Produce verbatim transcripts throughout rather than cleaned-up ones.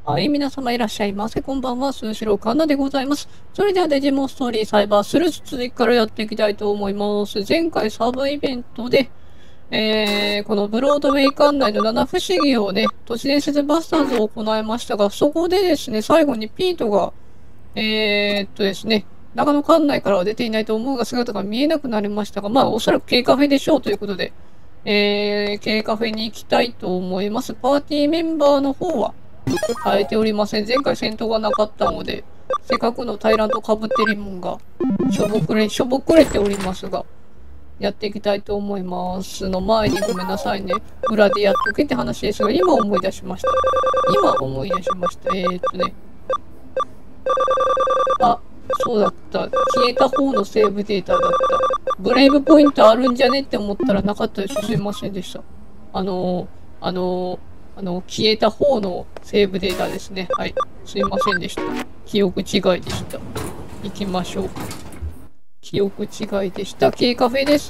はい、皆様いらっしゃいませ。こんばんは、スーシローカンナでございます。それではデジモンストーリーサイバースルー続きからやっていきたいと思います。前回サブイベントで、えー、このブロードウェイ館内の七不思議をね、都市伝説バスターズを行いましたが、そこでですね、最後にピートが、えー、っとですね、長野館内からは出ていないと思うが姿が見えなくなりましたが、まあおそらく K カフェでしょうということで、えー、K カフェに行きたいと思います。パーティーメンバーの方は変えておりません。前回戦闘がなかったので、せっかくのタイラントかぶってリモンがしょぼくれ、しょぼくれておりますが、やっていきたいと思います。の前にごめんなさいね。裏でやっとけって話ですが、今思い出しました。今思い出しました。えー、っとね。あ、そうだった。消えた方のセーブデータだった。ブレイブポイントあるんじゃねって思ったらなかったです。すいませんでした。あのー、あのー、あの、消えた方のセーブデータですね。はい。すいませんでした。記憶違いでした。行きましょう。記憶違いでした。K カフェです。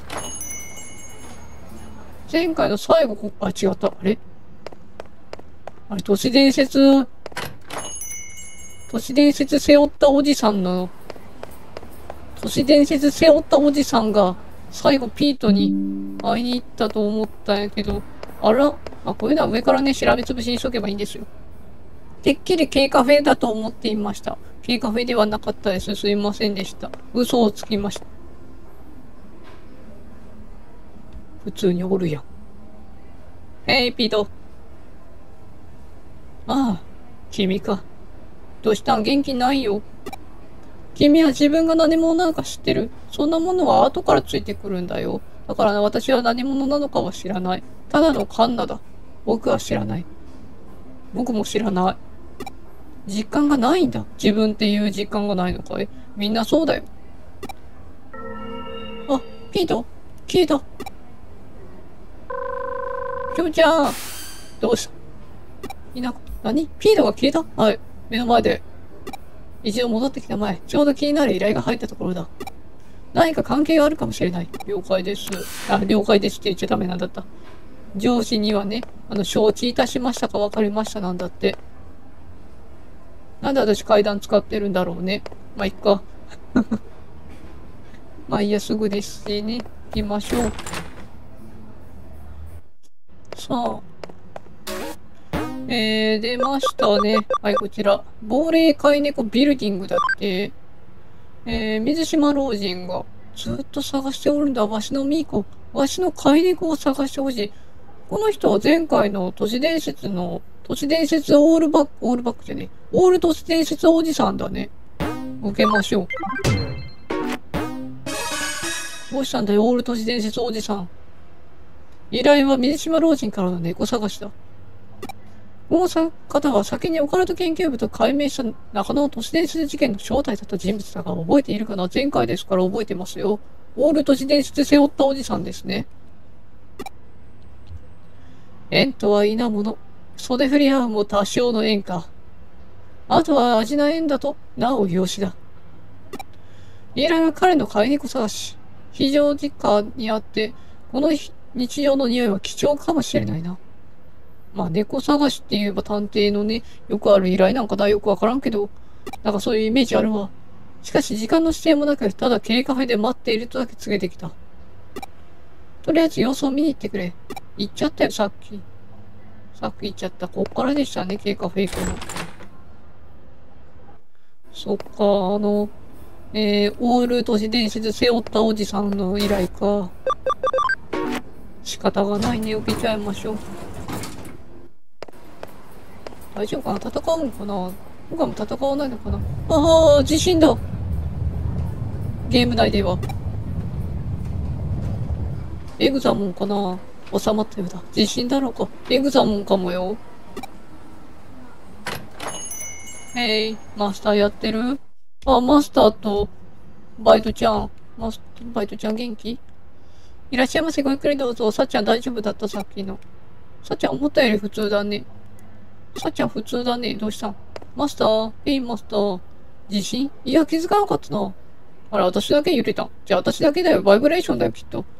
前回の最後、あ、違った。あれあれ、都市伝説、都市伝説背負ったおじさんの、都市伝説背負ったおじさんが、最後ピートに会いに行ったと思ったんやけど、あらあ、こういうのは上からね、調べつぶしにしとけばいいんですよ。てっきり K カフェだと思っていました。K カフェではなかったです。すいませんでした。嘘をつきました。普通におるやん。へい、ピート。ああ、君か。どうしたん？元気ないよ。君は自分が何者なのか知ってる？そんなものは後からついてくるんだよ。だからね、私は何者なのかは知らない。ただのカンナだ。僕は知らない。僕も知らない。実感がないんだ。自分っていう実感がないのかい？みんなそうだよ。あ、ピート消えた。キョウちゃんどうした？いなく、何？ピートが消えた？はい。目の前で。一度戻ってきたまえ。ちょうど気になる依頼が入ったところだ。何か関係があるかもしれない。了解です。あ、了解ですって言っちゃダメなんだった。上司にはね、あの、承知いたしましたか分かりましたなんだって。なんで私階段使ってるんだろうね。まあ、いっか。まあいいや、すぐですしね。行きましょう。さあ。えー、出ましたね。はい、こちら。亡霊飼い猫ビルディングだって。えー、水島老人がずっと探しておるんだ。わしのミーコ。わしの飼い猫を探してほしい。この人は前回の都市伝説の、都市伝説オールバック、オールバックじゃねえ。オール都市伝説おじさんだね。受けましょう。どうしたんだよ、オール都市伝説おじさん。依頼は水島老人からの猫探しだ。この方は先にオカルト研究部と解明した中野の都市伝説事件の正体だった人物だが覚えているかな？前回ですから覚えてますよ。オール都市伝説背負ったおじさんですね。縁とは稲物。袖振り合うも多少の縁か。あとは味な縁だと、なおよしだ。依頼は彼の飼い猫探し。非常実家にあって、この日常の匂いは貴重かもしれないな。まあ、猫探しって言えば探偵のね、よくある依頼なんかだよくわからんけど、なんかそういうイメージあるわ。しかし時間の指定もなく、ただ K カフェで待っているとだけ告げてきた。とりあえず様子を見に行ってくれ。行っちゃったよ、さっき。さっき行っちゃった。こっからでしたね、K カフェ行くの。そっか、あの、えー、オール都市伝説背負ったおじさんの依頼か。仕方がないね、受けちゃいましょう。大丈夫かな？戦うんかな？僕はも戦わないのかな？ああ、地震だ。ゲーム内では。エグザモンかな？収まったようだ。地震だろうか。エグザモンかもよ。へい、マスターやってる？あ、マスターと、バイトちゃん。マス、バイトちゃん元気？いらっしゃいませ、ごゆっくりどうぞ。さっちゃん大丈夫だった？さっきの。さっちゃん思ったより普通だね。さっちゃん普通だね。どうしたん？マスター？えい、マスター。地震？いや、気づかなかったな。あら、私だけ揺れた。じゃあ私だけだよ。バイブレーションだよ、きっと。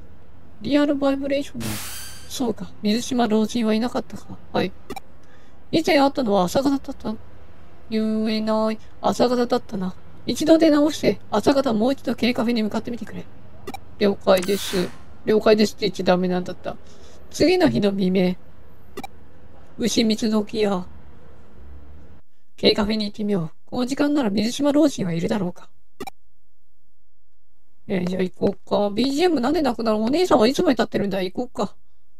リアルバイブレーションだ。そうか。水島老人はいなかったか。はい。 以前会ったのは朝方だった。言えない。朝方だったな。一度出直して、朝方もう一度 K カフェに向かってみてくれ。了解です。了解ですって言っちゃダメなんだった。次の日の未明。牛蜜時や。K カフェに行ってみよう。この時間なら水島老人はいるだろうか。えー、じゃあ行こうか。ビージーエム なんでなくなる？お姉さんはいつまで経ってるんだ？行こうか。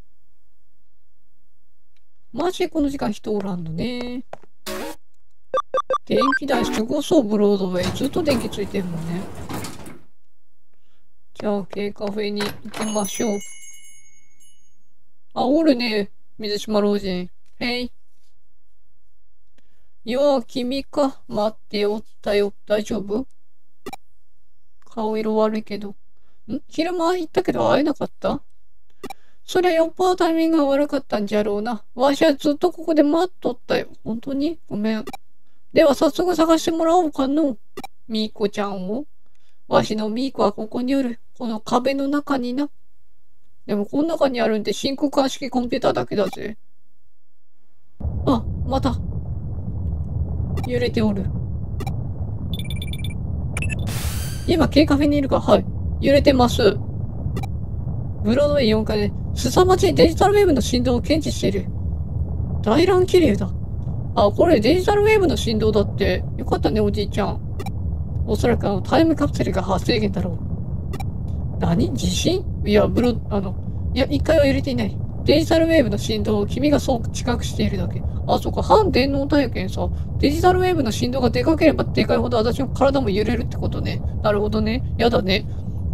マジでこの時間人おらんのね。電気代すごそう、ブロードウェイ。ずっと電気ついてるもんね。じゃあ、K カフェに行きましょう。あ、おるね。水島老人。へい。いやー、君か。待っておったよ。大丈夫？顔色悪いけど。ん？昼間行ったけど会えなかった？そりゃよっぽどタイミングが悪かったんじゃろうな。わしはずっとここで待っとったよ。本当に？ごめん。では早速探してもらおうかの。みーこちゃんを。わしのみーこはここにおる。この壁の中にな。でもこの中にあるんで真空管式コンピューターだけだぜ。あ、また。揺れておる。今 K カフェにいるか？はい。揺れてます。ブロードウェイよんかいで凄まじいデジタルウェーブの振動を検知している。大乱綺麗だ。あ、これデジタルウェーブの振動だって。よかったね、おじいちゃん。おそらくあのタイムカプセルが発生源だろう。何？地震？いや、ブロ、あの、いや、一回は揺れていない。デジタルウェーブの振動を君がそう知覚しているだけ。あ、そうか、反電脳体験さ。デジタルウェーブの振動がでかければでかいほど私の体も揺れるってことね。なるほどね。やだね。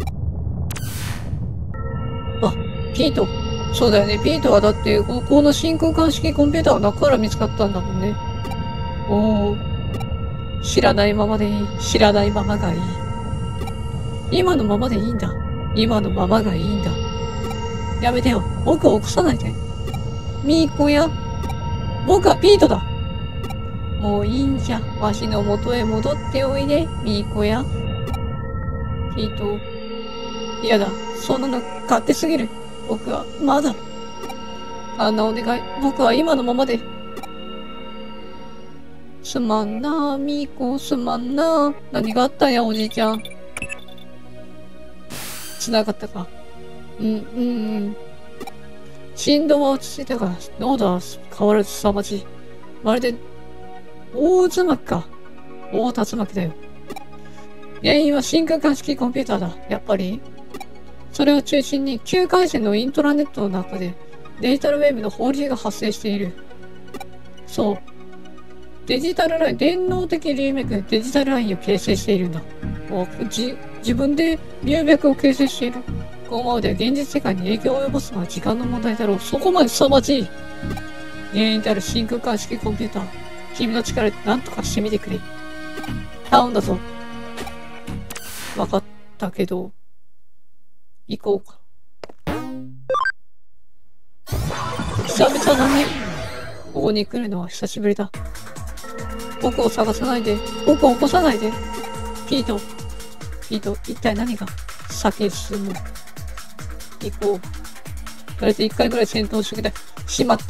あ、ピート。そうだよね。ピートはだって、ここの真空管式コンピューターが中から見つかったんだもんね。おー。知らないままでいい。知らないままがいい。今のままでいいんだ。今のままがいいんだ。やめてよ。僕を起こさないで。ミーコや。僕はピートだ。もういいんじゃ。わしの元へ戻っておいで、ミーコや。ピート。嫌だ。そんなの勝手すぎる。僕は、まだ。あんなお願い。僕は今のままで。すまんな、ミーコ、すまんな。何があったんや、おじいちゃん。繋がったか。うん、うん、うん。振動は落ち着いたが、濃度は変わらず凄まじい。まるで、大渦巻きか。大竜巻だよ。原因は真空管式コンピューターだ。やっぱり。それを中心に、旧回線のイントラネットの中で、デジタルウェーブの放流が発生している。そう。デジタルライン、電脳的流脈でデジタルラインを形成しているんだ。じ自分で流脈を形成している。このままでは現実世界に影響を及ぼすのは時間の問題だろう。そこまで凄まじい。原因である真空管式コンピューター。君の力で何とかしてみてくれ。頼んだぞ。わかったけど、行こうか。久々だね。ここに来るのは久しぶりだ。僕を探さないで。僕を起こさないで。ピート。ピート、一体何が先へ進む。行こう。とりあえず一回ぐらい戦闘しておきたい。しまった。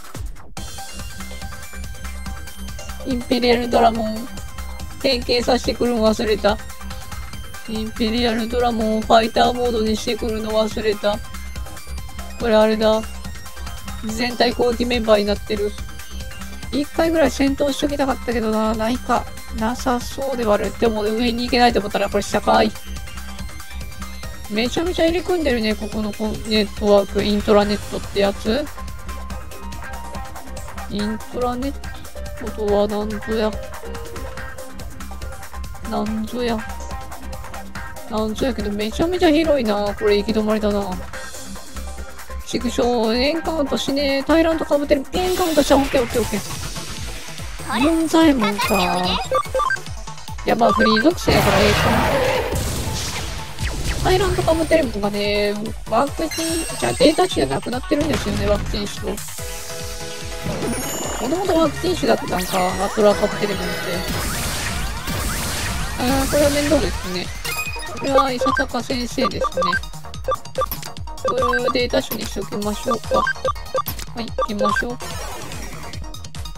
インペリアルドラモン。変形させてくるの忘れた。インペリアルドラモンをファイターモードにしてくるの忘れた。これあれだ。全体攻撃メンバーになってる。一回ぐらい戦闘しときたかったけどな。ないか。なさそうではある。でも上に行けないと思ったらこれ下かい。めちゃめちゃ入り組んでるね。ここのネットワーク。イントラネットってやつ。イントラネットとは何ぞや。なんぞや。なんぞやけどめちゃめちゃ広いな。これ行き止まりだな。畜生、エンカウントしねえ。タイラントかぶってる。エンカウントした。オッケーオッケーオッケー。四左衛門か。いや、まあフリー属性だからええかな。タイラントかぶってるのがね、ワクチン、じゃあデータ値がなくなってるんですよね、ワクチン種と。もともとワクチン種だったんか、アトラかぶってるもんって。ああ、これは面倒ですね。これは伊佐坂先生ですね。これをデータ種にしておきましょうか。はい、行きましょう。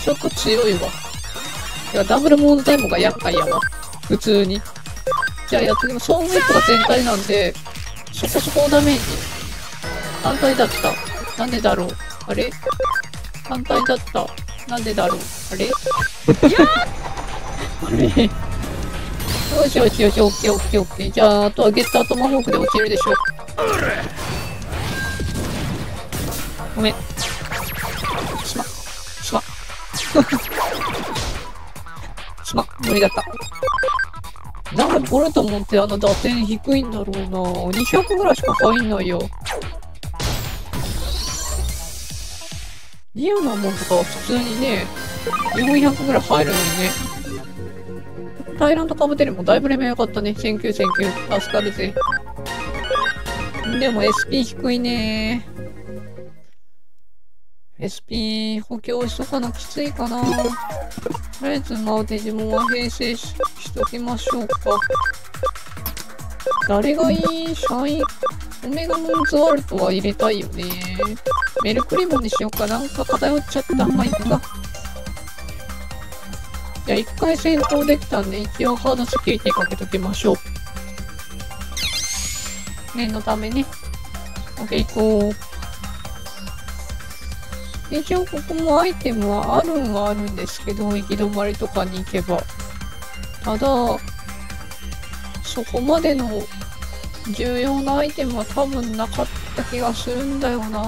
ちょっと強いわ。いや、ダブルモードタイムが厄介やわ。普通に。じゃあやってみます。総務率が全体なんで、そこそこダメージ。反対だった。なんでだろう。あれ反対だった。なんでだろう。あれあれよしよしよし、オッケーオッケーオッケー。じゃあ、あとはゲッタートマホークで落ちるでしょう。ごめん。すま、すま。すま、無理だった。なんでボルトモンってあの打点低いんだろうな。にひゃくぐらいしか入んないよ。リアなもんとかは普通にね、よんひゃくぐらい入るのにね。タイラントカブテリもだいぶレベル良かったね。せんきゅう、せんきゅう。助かるぜ。でも エスピー 低いね。エスピー 補強しとかなきついかな。とりあえず、まあ、デジモンは編成 し, しときましょうか。誰がいいシャイン、オメガモンズワルトは入れたいよね。メルクリボンにしようか。なんか偏っちゃった。まあ、いっか。じゃあ、一回戦闘できたんで、一応ハードセキュリティかけときましょう。念のためね。OK、行こう。一応ここもアイテムはあるんはあるんですけど、行き止まりとかに行けば。ただ、そこまでの重要なアイテムは多分なかった気がするんだよな。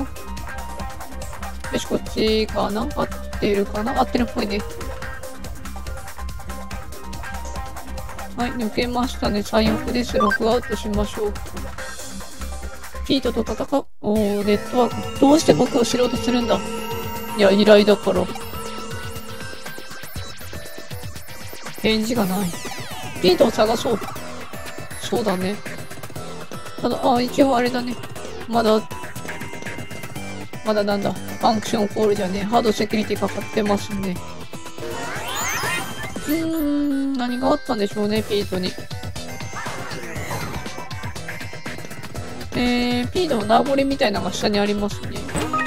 よし、こっちかな？合ってるかな？合ってるっぽいね。はい、抜けましたね。最悪です。ログアウトしましょう。ピートと戦う。おー、ネットワーク。どうして僕を知ろうとするんだ？いや、依頼だから。返事がない。ピートを探そう。そうだね。ただ、あ、一応あれだね。まだ、まだなんだ。ファンクションコールじゃね。ハードセキュリティかかってますね。うーん、何があったんでしょうね、ピートに。えー、ピートの名残みたいなのが下にありますね。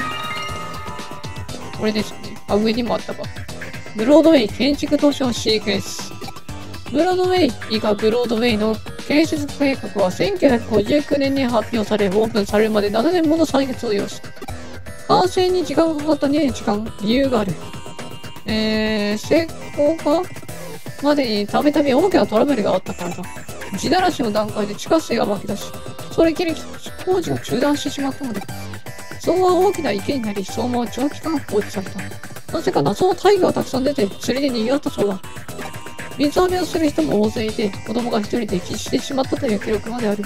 これですね。あ、上にもあったか。ブロードウェイ建築途上シークエンス。ブロードウェイ以下ブロードウェイの建設計画はせんきゅうひゃくごじゅうきゅうねんに発表され、オープンされるまでななねんもの歳月を要した。完成に時間がかかったにねん時間、理由がある。えー、成功化までにたびたび大きなトラブルがあったからだ。地ならしの段階で地下水が湧き出し、それきり工事が中断してしまったので、相馬は大きな池になり、相馬は長期間放置された。なぜか謎の大魚がたくさん出て、釣りで賑わったそうだ。水浴びをする人も大勢いて、子供が一人で溺死してしまったという記録まである。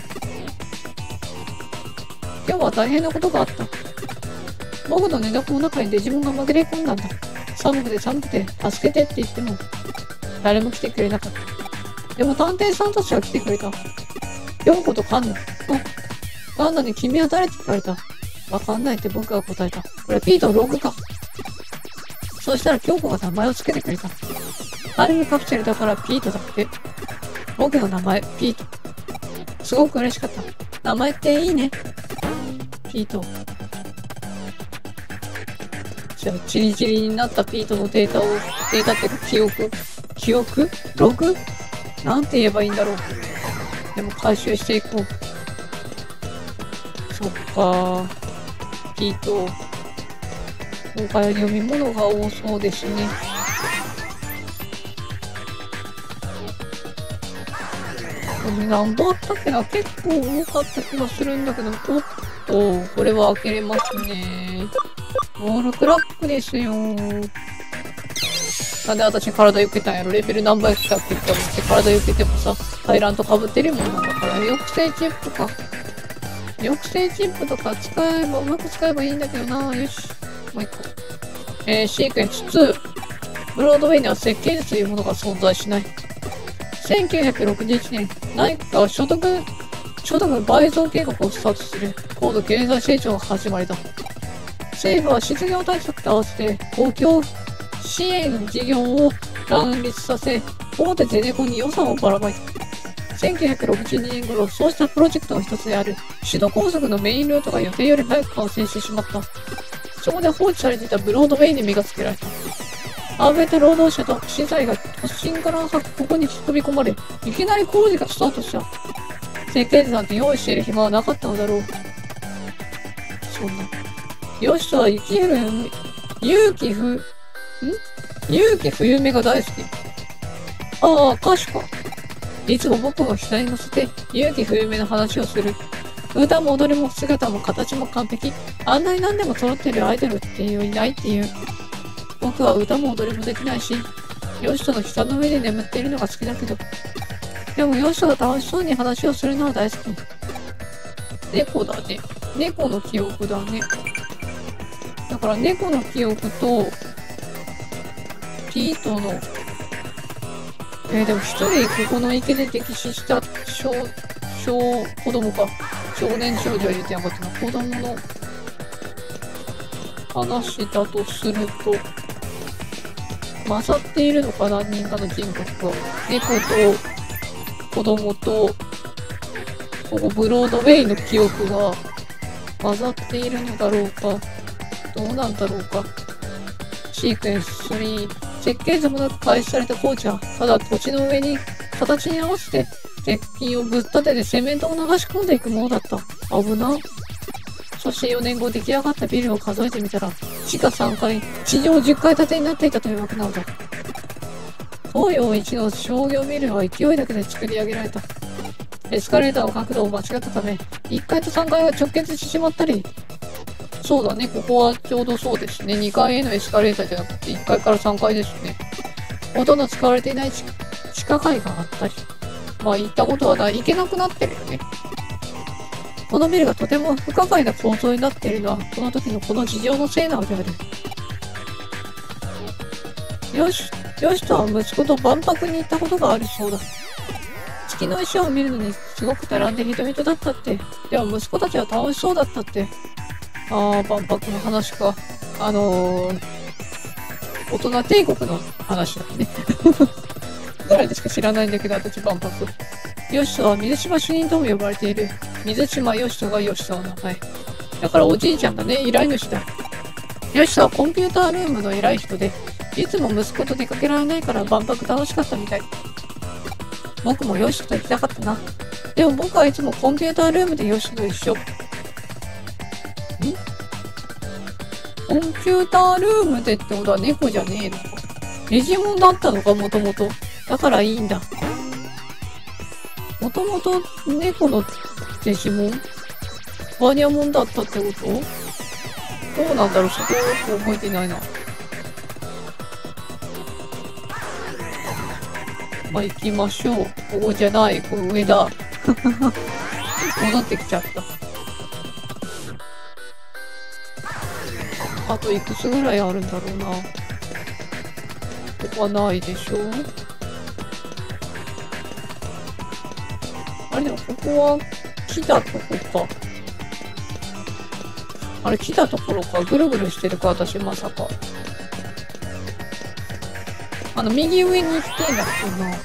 今日は大変なことがあった。僕の寝床の中にデジモンが紛れ込んだんだ。寒くて寒くて、助けてって言っても、誰も来てくれなかった。でも探偵さんたちは来てくれた。ヨンコとカンナ。あ、カンナに君は誰って聞かれた。わかんないって僕が答えた。これピートのログか。そしたら京子が名前をつけてくれた。タイムカプセルだからピートだって。僕の名前、ピート。すごく嬉しかった。名前っていいね。ピート。じゃあ、チリチリになったピートのデータを、データってか記憶、記憶ログなんて言えばいいんだろう。でも回収していこう。そっか。ピート。今回は読み物が多そうですね。これ何本あったっけな、結構多かった気がするんだけど、おっと、これは開けれますね。ウォールクラックですよ。なんで私体避けたんやろ。レベル何倍来たって言ったらって体避けてもさ、タイランと被ってるもんなんだから、抑制チップか。抑制チップとか使えば、うまく使えばいいんだけどな。よし。もう一個。えー、シークエンスツー。ブロードウェイには設計図というものが存在しない。せんきゅうひゃくろくじゅういちねん、内閣は所得、所得倍増計画をスタートする高度経済成長が始まりだ。政府は失業対策と合わせて公共支援事業を乱立させ、大手ゼネコンに予算をばらまいた。せんきゅうひゃくろくじゅうにねん頃、そうしたプロジェクトの一つである首都高速のメインルートが予定より早く完成してしまった。 そこで放置されていたブロードウェイに目がつけられた。アーベータ労働者と資材が都心からここに飛び込まれ、いきなり工事がスタートした。設計図なんて用意している暇はなかったのだろう。そんな。ヨシトは生きる勇気ふ、ん勇気冬目が大好き。ああ、歌手か。いつも僕を額に乗せて勇気冬目の話をする。歌も踊りも姿も形も完璧。あんなに何でも揃ってるアイドルっていういないっていう。僕は歌も踊りもできないし、ヨシトの膝の上で眠っているのが好きだけど。でもヨシトが楽しそうに話をするのは大好き。猫だね。猫の記憶だね。だから猫の記憶と、ピートの、えー、でも一人ここの池で溺死した小、小、子供か。少年少女は言ってなかったな。子供の話だとすると、勝っているのか何人かの人格が。猫と子供と、ここブロードウェイの記憶が混ざっているのだろうか。どうなんだろうか。シークエンススリー。設計図もなく開始された工事は、ただ土地の上に形に合わせて鉄筋をぶっ立ててセメントを流し込んでいくものだった。危な。そしてよねんご出来上がったビルを数えてみたら、地下さんかい、地上じゅっかい建てになっていたというわけなのだ。東洋一の商業ビルは勢いだけで作り上げられた。エスカレーターの角度を間違ったため、いっかいとさんかいが直結してしまったり、そうだね、ここはちょうどそうですね。にかいへのエスカレーターじゃなくていっかいからさんかいですね。ほとんど使われていない地下階があったり。まあ行ったことはない。行けなくなってるよね。このビルがとても不可解な構造になっているのは、この時のこの事情のせいなのである。よし、よしとは息子と万博に行ったことがあるそうだ。月の石を見るのにすごく並んで人々だったって。でも息子たちは楽しそうだったって。ああ、万博の話か。あのー、大人帝国の話だね。誰ですか知らないんだけど、私万博。ヨシトは水島主任とも呼ばれている。水島ヨシトがヨシトの名前。だからおじいちゃんだね、依頼主だ。ヨシトはコンピュータールームの偉い人で、いつも息子と出かけられないから万博楽しかったみたい。僕もヨシトと行きたかったな。でも僕はいつもコンピュータールームでヨシトと一緒。んコンピュータールームでってことは猫じゃねえのか。デジモンだったのか、もともと。だからいいんだ。もともと猫のデジモンバニャモンだったってこと？どうなんだろう、そこよく覚えてないな。まあ、行きましょう。ここじゃない、この上だ。戻ってきちゃった。あといくつぐらいあるんだろうな。ここはないでしょ。あれでもここは来たとこか。あれ来たところか。ぐるぐるしてるか、私まさか。あの、右上に行ってんだっけな。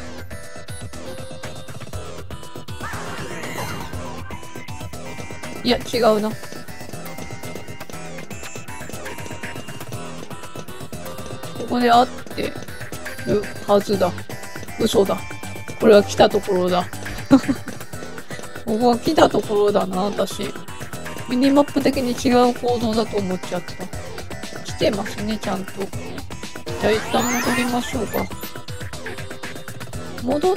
いや、違うな。ここで会ってるはずだ。嘘だ。これは来たところだ。ここは来たところだな、私。ミニマップ的に違う行動だと思っちゃった。来てますね、ちゃんと。じゃあ一旦戻りましょうか。戻って、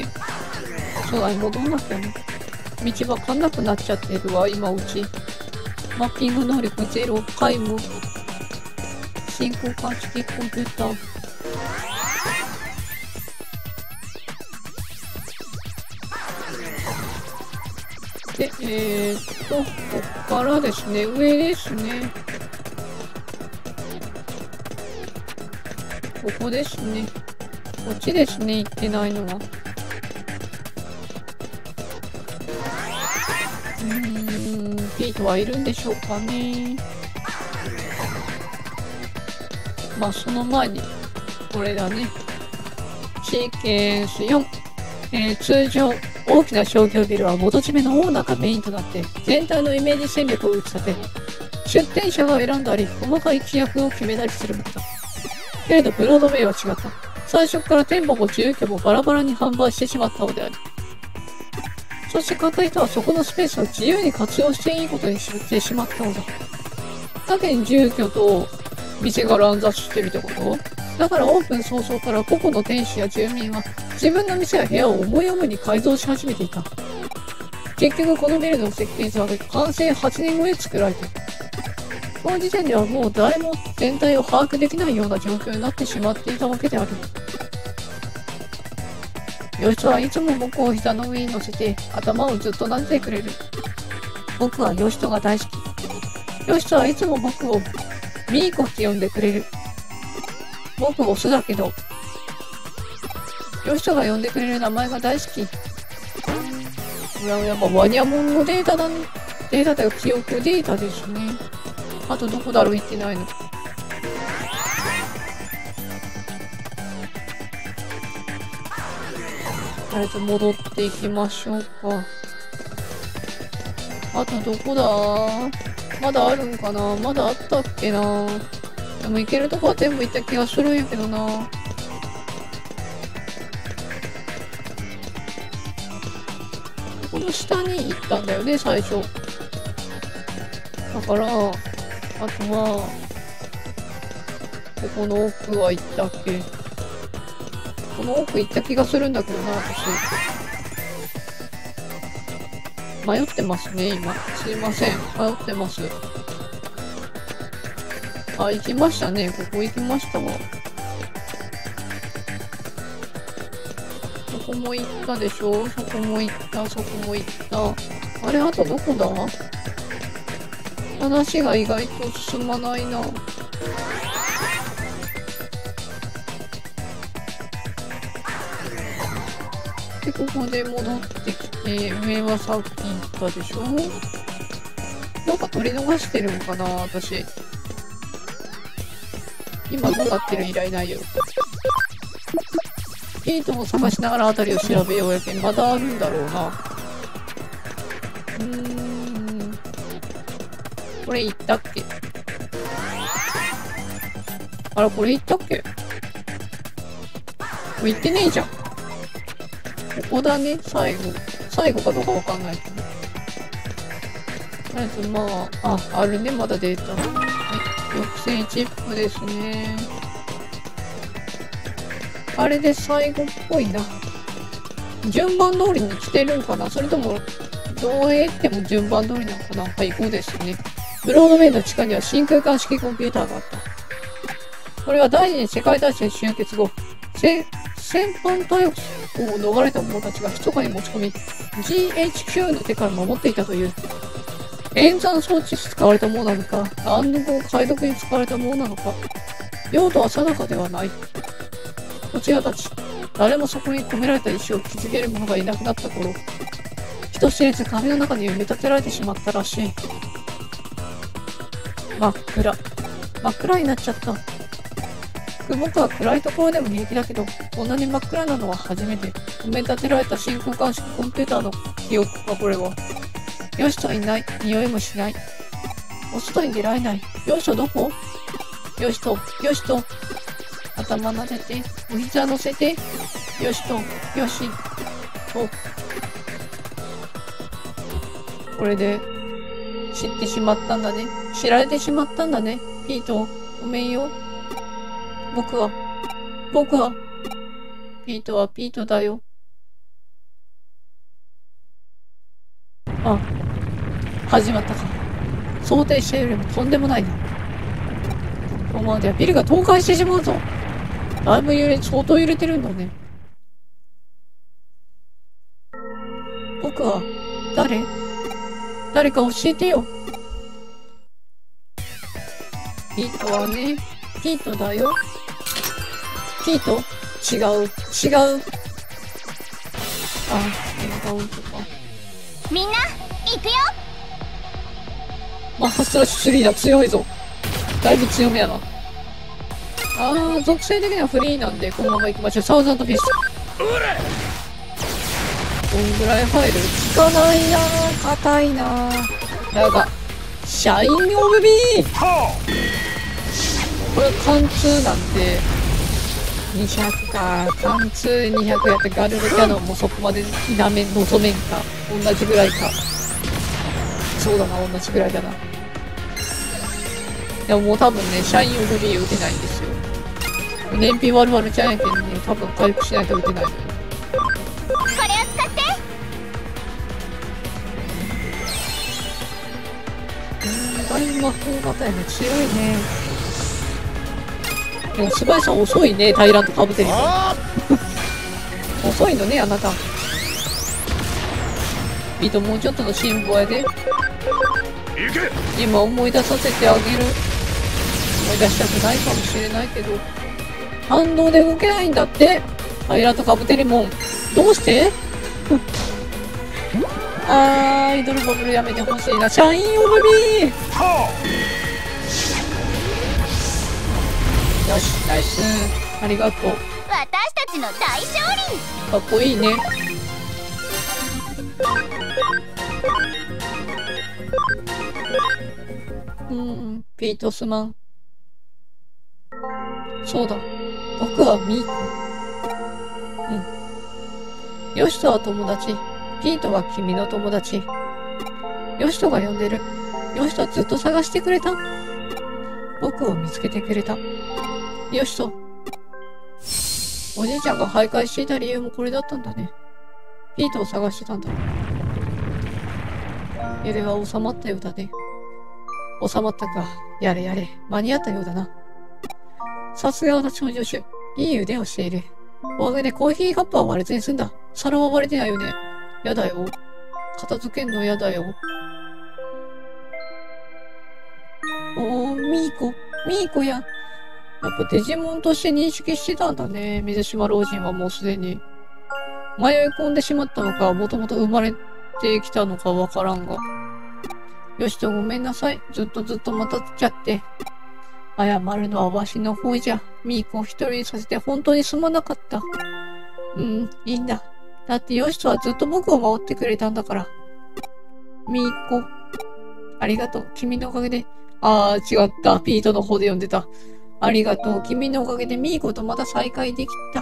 そうだね、戻んなきゃね。道わかんなくなっちゃってるわ、今うち。マッピング能力ゼロ、皆無。進行感識コンピューター。で、えーっと、こっからですね、上ですね。ここですね。こっちですね、行ってないのは。うーん、ピートはいるんでしょうかね。まあ、その前に、これだね。シーケンスよん。えー、通常、大きな商業ビルは元締めのオーナーがメインとなって、全体のイメージ戦略を打ち立て、 出店者が選んだり、細かい規約を決めたりするものだ。けれどブロードウェイは違った。最初から店舗も自由居もバラバラに販売してしまったのである。そして買った人はそこのスペースを自由に活用していいことにしてしまったのだ。だけに住居と店が乱雑してるってこと？だからオープン早々から個々の店主や住民は自分の店や部屋を思い思いに改造し始めていた。結局このビルの設計図は完成はちねんごで作られている。この時点ではもう誰も全体を把握できないような状況になってしまっていたわけである。ヨシトはいつも僕を膝の上に乗せて頭をずっと撫でてくれる。僕はヨシトが大好き。ヨシトはいつも僕をミーコって呼んでくれる。僕オスだけど、ヨシトが呼んでくれる名前が大好き。いや、やっぱワニャモンのデータだね。データというか記憶データですね。あとどこだろう、行ってないの。とりあえず戻っていきましょうか。あとどこだ？まだあるんかな？まだあったっけな？でも行けるとこは全部行った気がするんやけどな。この下に行ったんだよね、最初。だから、あとは、ここの奥は行ったっけ？この奥行った気がするんだけどな、私。迷ってますね、今。すいません。迷ってます。あ、行きましたね。ここ行きましたわ。そこも行ったでしょ？そこも行った、そこも行った。あれ、あとどこだ？話が意外と進まないな。で、ここで戻ってきて、上はさっき言ったでしょ？なんか取り逃してるのかな、私。今どうなってる？依頼内容。ヒートを探しながらあたりを調べようやけん、まだあるんだろうな。うーん。これ言ったっけ？あら、これ言ったっけ？これ言ってねえじゃん。ここだね、最後。最後かどうかわかんないけど。とりあえず、まあ、あ、あるね、まだデータ。はい、抑制チップですね。あれで最後っぽいな。順番通りに来てるんかな？それとも、どうやっても順番通りなのかな？はい、ごですね。ブロードウェイの地下には真空管式コンピューターがあった。これは第二次世界大戦終結後、戦犯逮捕を逃れた者たちが密かに持ち込み、ジーエイチキュー の手から守っていたという。演算装置に使われたものなのか、暗号解読に使われたものなのか、用途は定かではない。こちらたち、誰もそこに込められた石を気づける者がいなくなった頃、人知れず紙の中に埋め立てられてしまったらしい。真っ暗。真っ暗になっちゃった。僕は暗いところでも平気だけど、こんなに真っ暗なのは初めて。埋め立てられた真空管式コンピューターの記憶か、これは。よしといない。匂いもしない。お外に出られない。よしとどこ？よしと、よしと。頭撫でて、お膝乗せて。よしと、よし。と。これで、知ってしまったんだね。知られてしまったんだね。ピート、ごめんよ。僕は、僕は、ピートはピートだよ。あ、始まったか。想定したよりもとんでもないな。このままではビルが倒壊してしまうぞ。だいぶ揺れ、相当揺れてるんだね。僕は、誰？誰か教えてよ。ピートはね、ピートだよ。ピート？違う。違う。あ、違うとか。 みんな、行くよ。 マッハスラッシュスリーだ、強いぞ。だいぶ強めやな。あー、属性的にはフリーなんで、このまま行きましょう。サウザンドフィスト。どんぐらい入る？効かないなー、硬いなー。だが、 シャインオブビー。これ貫通なんてにひゃくか。貫通にひゃくやってガルルキャノンもそこまで否めん望めんか。同じぐらいか。そうだな、同じぐらいだな。でももう多分ね、シャインオブビー打てないんですよ。燃費悪々ちゃんやけんね、多分回復しないと打てないの。 これを使って。 うん、大魔法型やね、強いね。でも素早さ遅いね、タイラントかぶってるの。遅いのね、あなた。ビートもうちょっとの辛抱やで。今思い出させてあげる。思い出したくないかもしれないけど。反動で動けないんだって。タイラントかぶってるもん。どうしてあー、イドルボブルやめてほしいな。シャインオブビー。よし、ナイス。ありがとう。 私たちの大勝利。 かっこいいね。うん、ピートすまん。そうだ。僕はミーコ。うん。ヨシトは友達。ピートは君の友達。ヨシトが呼んでる。ヨシトはずっと探してくれた。僕を見つけてくれた。ヨシト。おじいちゃんが徘徊していた理由もこれだったんだね。ピートを探してたんだ。揺れは収まったようだね。収まったか。やれやれ。間に合ったようだな。さすがは超助手。いい腕をしている。おかげでコーヒーカップは割れずに済んだ。皿は割れてないよね。やだよ。片付けんのやだよ。おー、ミーコ。ミーコや。やっぱデジモンとして認識してたんだね。水島老人はもうすでに。迷い込んでしまったのか、もともと生まれてきたのかわからんが。よしとごめんなさい。ずっとずっと待たせちゃって。謝るのはわしの方じゃ。ミーコを一人にさせて本当にすまなかった。うん、いいんだ。だってヨシトはずっと僕を守ってくれたんだから。ミーコ。ありがとう。君のおかげで。ああ、違った。ピートの方で呼んでた。ありがとう。君のおかげでミーコとまた再会できた。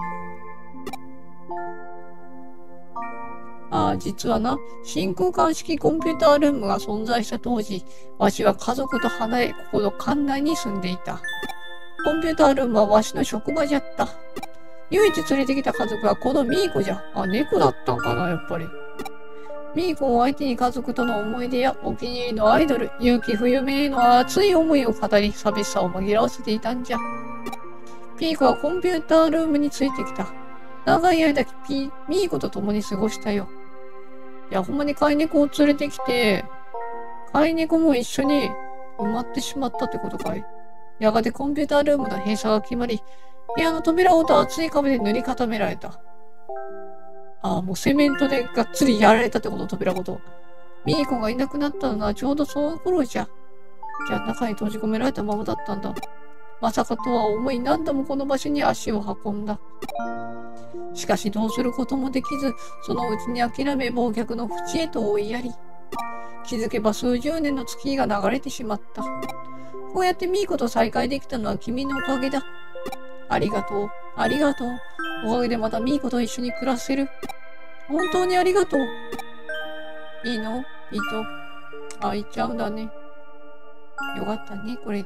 ああ、実はな、真空管式コンピュータールームが存在した当時、わしは家族と離れ、ここの館内に住んでいた。コンピュータールームはわしの職場じゃった。唯一連れてきた家族はこのミーコじゃ。あ、猫だったんかな、やっぱり。ミーコを相手に家族との思い出やお気に入りのアイドル、結城冬美への熱い思いを語り、寂しさを紛らわせていたんじゃ。ピーコはコンピュータールームについてきた。長い間、ピー、ミーコと共に過ごしたよ。いや、ほんまに飼い猫を連れてきて、飼い猫も一緒に埋まってしまったってことかい。やがてコンピュータールームの閉鎖が決まり、部屋の扉ごと厚い壁で塗り固められた。ああ、もうセメントでがっつりやられたってこと、扉ごと。ミーコがいなくなったのはちょうどその頃じゃ。じゃあ中に閉じ込められたままだったんだ。まさかとは思い何度もこの場所に足を運んだ。しかしどうすることもできず、そのうちに諦め忘却の淵へと追いやり、気づけば数十年の月が流れてしまった。こうやってミーコと再会できたのは君のおかげだ。ありがとう、ありがとう。おかげでまたミーコと一緒に暮らせる。本当にありがとう。いいの？いいと。あ、行っちゃうんだね。よかったね、これで。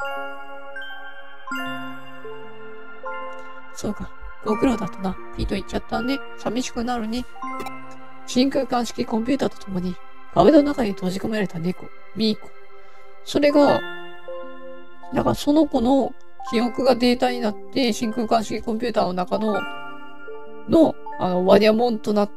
そうか。ご苦労だったな。ピート行っちゃったね。寂しくなるね。真空管式コンピューターと共に壁の中に閉じ込められた猫、ミーコ。それが、だからその子の記憶がデータになって、真空管式コンピューターの中の、の、あの、ワニャモンとなって、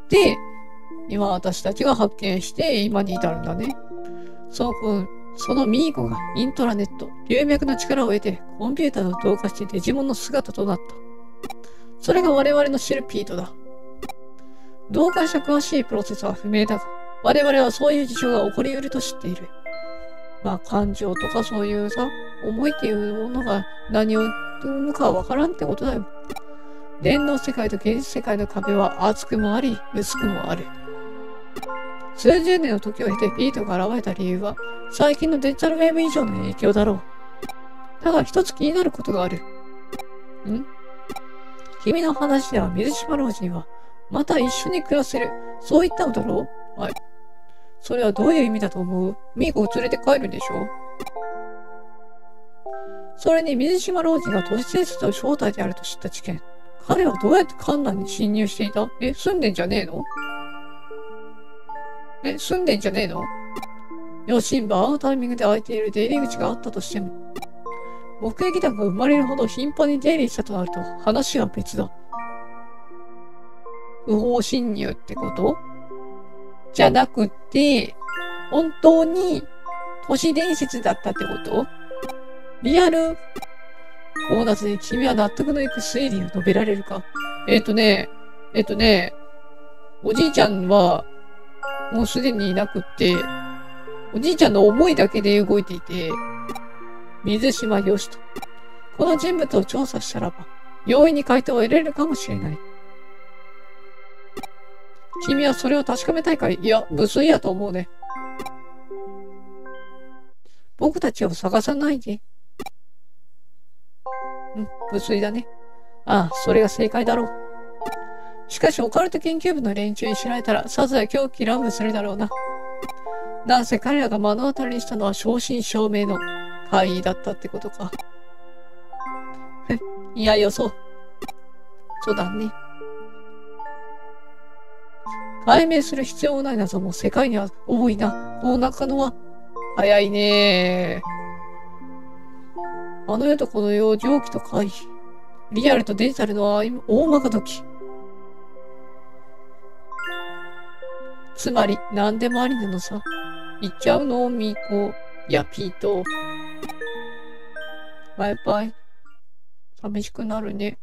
今私たちが発見して今に至るんだね。その子、そのミーコがイントラネット、流脈の力を得てコンピューターと同化してデジモンの姿となった。それが我々の知るピートだ。同化した詳しいプロセスは不明だが、我々はそういう事象が起こり得ると知っている。まあ感情とかそういうさ、思いっていうものが何を生むかわからんってことだよ。電脳世界と現実世界の壁は厚くもあり、薄くもある。 数十年の時を経てピートが現れた理由は、最近のデジタルウェーブ以上の影響だろう。だが一つ気になることがある。ん？君の話では水島老人は、また一緒に暮らせる。そう言ったのだろう？はい。それはどういう意味だと思う？ミーコを連れて帰るんでしょ？それに水島老人が都市伝説の正体であると知った事件。彼はどうやって観覧に侵入していた？え、住んでんじゃねえの？え、住んでんじゃねえの？よしんば、会うタイミングで開いている出入り口があったとしても、目撃談が生まれるほど頻繁に出入りしたとなると話は別だ。不法侵入ってことじゃなくて、本当に都市伝説だったってことリアルコーナツに君は納得のいく推理を述べられるか？えっとね、えっとね、おじいちゃんはもうすでにいなくって、おじいちゃんの思いだけで動いていて、水島よしと。この人物を調査したらば、容易に回答を得られるかもしれない。君はそれを確かめたいかい？いや、無粋やと思うね。僕たちを探さないで。うん、無粋だね。ああ、それが正解だろう。しかし、オカルト研究部の連中に知られたら、さぞや狂気乱舞するだろうな。なんせ彼らが目の当たりにしたのは正真正銘の怪異だったってことか。いや、予想。そうだね。解明する必要ない謎も世界には多いな。こう中野は。早いねー。あの世とこの世、蒸気と怪異。リアルとデジタルの大まか時。つまり、何でもありなのさ。言っちゃうのミーコ。いや、ピート。バイバイ。寂しくなるね。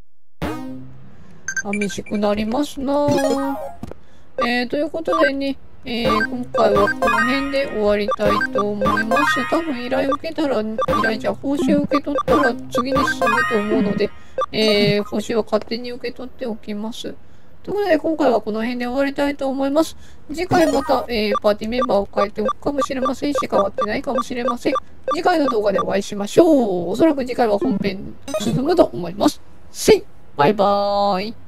寂しくなりますなぁ。えー、ということでね、えー、今回はこの辺で終わりたいと思います。多分依頼を受けたら、依頼じゃ報酬を受け取ったら次に進むと思うので、えー、報酬は勝手に受け取っておきます。ということで、今回はこの辺で終わりたいと思います。次回また、えー、パーティーメンバーを変えておくかもしれませんし、変わってないかもしれません。次回の動画でお会いしましょう。おそらく次回は本編進むと思います。せいバイバーイ